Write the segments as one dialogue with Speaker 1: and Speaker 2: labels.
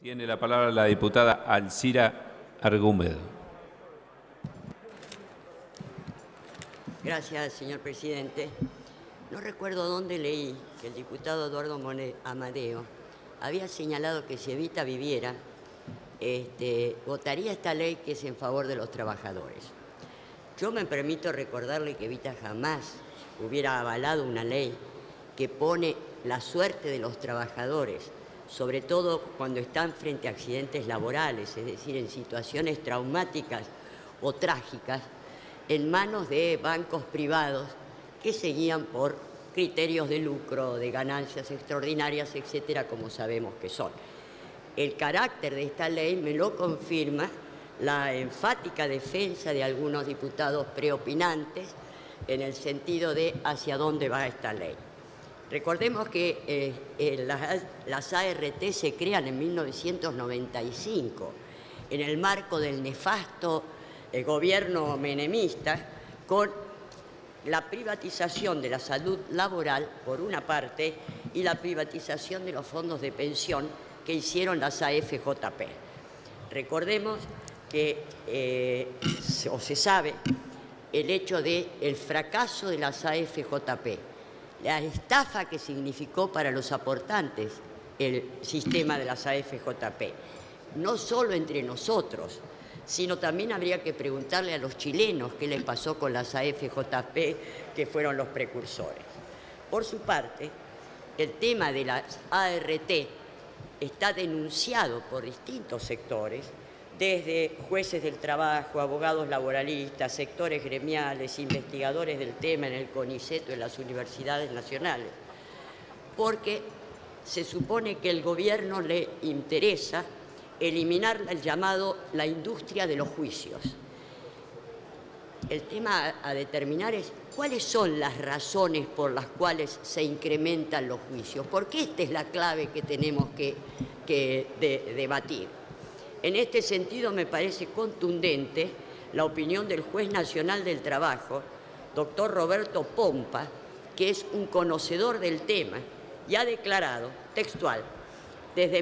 Speaker 1: Tiene la palabra la diputada Alcira Argumedo.
Speaker 2: Gracias, señor presidente. No recuerdo dónde leí que el diputado Eduardo Amadeo había señalado que si Evita viviera, votaría esta ley que es en favor de los trabajadores. Yo me permito recordarle que Evita jamás hubiera avalado una ley que pone la suerte de los trabajadores, sobre todo cuando están frente a accidentes laborales, es decir, en situaciones traumáticas o trágicas, en manos de bancos privados que se guían por criterios de lucro, de ganancias extraordinarias, etcétera, como sabemos que son. El carácter de esta ley me lo confirma la enfática defensa de algunos diputados preopinantes en el sentido de hacia dónde va esta ley. Recordemos que las ART se crean en 1995 en el marco del nefasto gobierno menemista, con la privatización de la salud laboral, por una parte, y la privatización de los fondos de pensión que hicieron las AFJP. Recordemos que, o se sabe, el hecho del fracaso de las AFJP, la estafa que significó para los aportantes el sistema de las AFJP, no solo entre nosotros, sino también habría que preguntarle a los chilenos qué les pasó con las AFJP, que fueron los precursores. Por su parte, el tema de las ART está denunciado por distintos sectores, desde jueces del trabajo, abogados laboralistas, sectores gremiales, investigadores del tema en el CONICET o en las universidades nacionales, porque se supone que el gobierno le interesa eliminar el llamado la industria de los juicios. El tema a determinar es cuáles son las razones por las cuales se incrementan los juicios, porque esta es la clave que tenemos que debatir. En este sentido, me parece contundente la opinión del juez nacional del trabajo, doctor Roberto Pompa, que es un conocedor del tema y ha declarado, textual, desde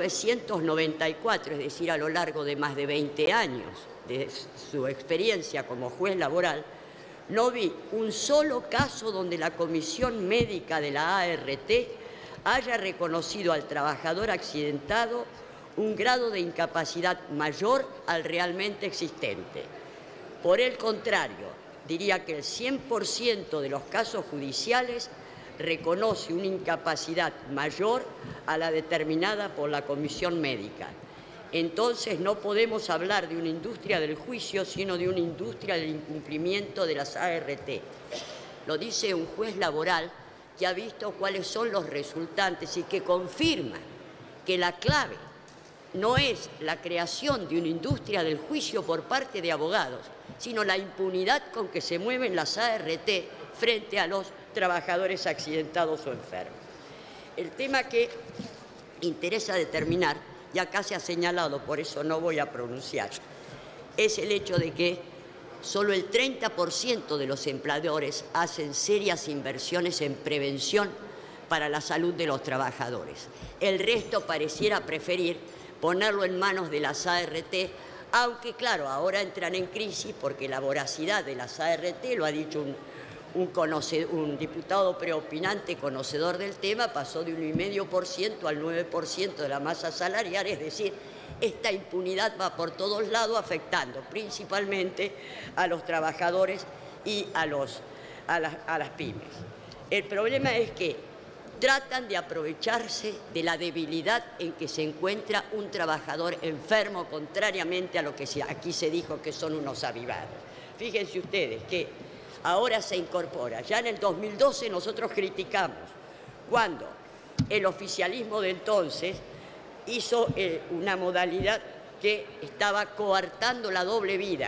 Speaker 2: 1994, es decir, a lo largo de más de 20 años de su experiencia como juez laboral, no vi un solo caso donde la comisión médica de la ART haya reconocido al trabajador accidentado un grado de incapacidad mayor al realmente existente. Por el contrario, diría que el 100% de los casos judiciales reconoce una incapacidad mayor a la determinada por la comisión médica. Entonces no podemos hablar de una industria del juicio, sino de una industria del incumplimiento de las ART. Lo dice un juez laboral que ha visto cuáles son los resultantes y que confirma que la clave no es la creación de una industria del juicio por parte de abogados, sino la impunidad con que se mueven las ART frente a los trabajadores accidentados o enfermos. El tema que interesa determinar, y acá se ha señalado, por eso no voy a pronunciar, es el hecho de que solo el 30% de los empleadores hacen serias inversiones en prevención para la salud de los trabajadores. El resto pareciera preferir ponerlo en manos de las ART, aunque, claro, ahora entran en crisis porque la voracidad de las ART, lo ha dicho un diputado preopinante conocedor del tema, pasó de 1,5% al 9% de la masa salarial, es decir, esta impunidad va por todos lados afectando principalmente a los trabajadores y a las pymes. El problema es que tratan de aprovecharse de la debilidad en que se encuentra un trabajador enfermo, contrariamente a lo que aquí se dijo que son unos avivados. Fíjense ustedes que ahora se incorpora. Ya en el 2012 nosotros criticamos cuando el oficialismo de entonces hizo una modalidad que estaba coartando la doble vía,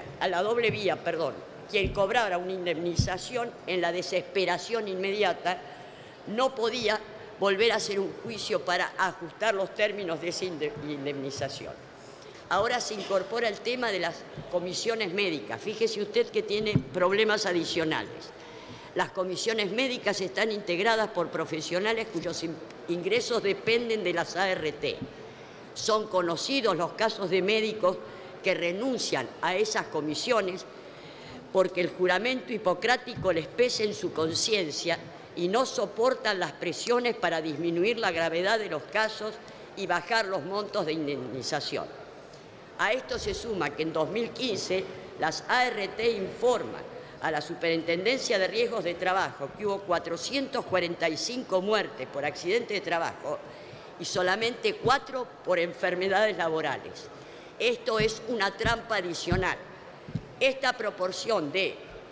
Speaker 2: quien cobrara una indemnización en la desesperación inmediata no podía volver a hacer un juicio para ajustar los términos de esa indemnización. Ahora se incorpora el tema de las comisiones médicas. Fíjese usted que tiene problemas adicionales. Las comisiones médicas están integradas por profesionales cuyos ingresos dependen de las ART. Son conocidos los casos de médicos que renuncian a esas comisiones porque el juramento hipocrático les pesa en su conciencia y no soportan las presiones para disminuir la gravedad de los casos y bajar los montos de indemnización. A esto se suma que en 2015 las ART informan a la Superintendencia de Riesgos de Trabajo que hubo 445 muertes por accidente de trabajo y solamente 4 por enfermedades laborales. Esto es una trampa adicional. Esta proporción de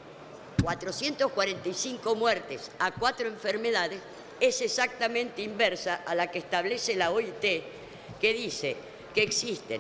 Speaker 2: 445 muertes a 4 enfermedades es exactamente inversa a la que establece la OIT, que dice que existen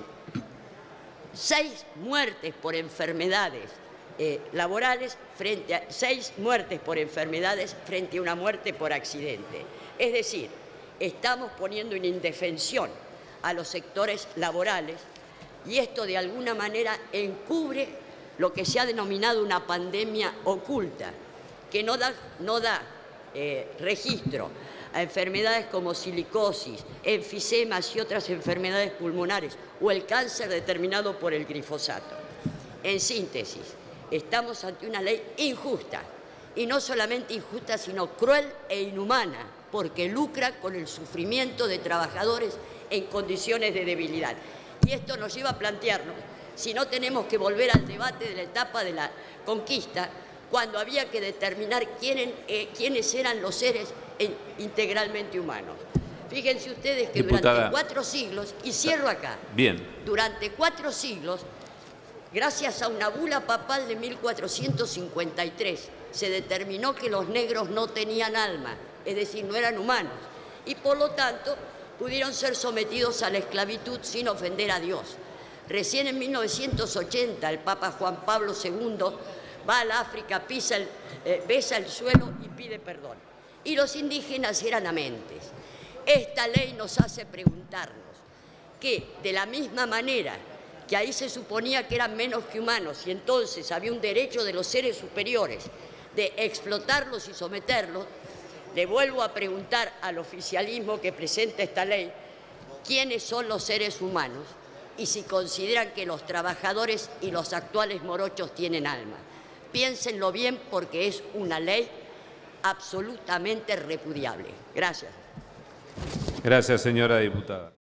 Speaker 2: 6 muertes por enfermedades laborales frente a 6 muertes por enfermedades frente a una muerte por accidente. Es decir, estamos poniendo en indefensión a los sectores laborales y esto de alguna manera encubre lo que se ha denominado una pandemia oculta, que no da registro a enfermedades como silicosis, enfisemas y otras enfermedades pulmonares o el cáncer determinado por el glifosato. En síntesis, estamos ante una ley injusta, y no solamente injusta, sino cruel e inhumana, porque lucra con el sufrimiento de trabajadores en condiciones de debilidad. Y esto nos lleva a plantearnos si no tenemos que volver al debate de la etapa de la conquista, cuando había que determinar quiénes eran los seres integralmente humanos. Fíjense ustedes que
Speaker 1: Diputada,
Speaker 2: durante 4 siglos, y cierro acá, durante 4 siglos, gracias a una bula papal de 1453, se determinó que los negros no tenían alma, es decir, no eran humanos, y por lo tanto pudieron ser sometidos a la esclavitud sin ofender a Dios. Recién en 1980 el Papa Juan Pablo II va al África, besa el suelo y pide perdón. Y los indígenas eran amentes. Esta ley nos hace preguntarnos que, de la misma manera que ahí se suponía que eran menos que humanos y entonces había un derecho de los seres superiores de explotarlos y someterlos, le vuelvo a preguntar al oficialismo que presenta esta ley quiénes son los seres humanos y si consideran que los trabajadores y los actuales morochos tienen alma. Piénsenlo bien porque es una ley absolutamente repudiable. Gracias.
Speaker 1: Gracias, señora diputada.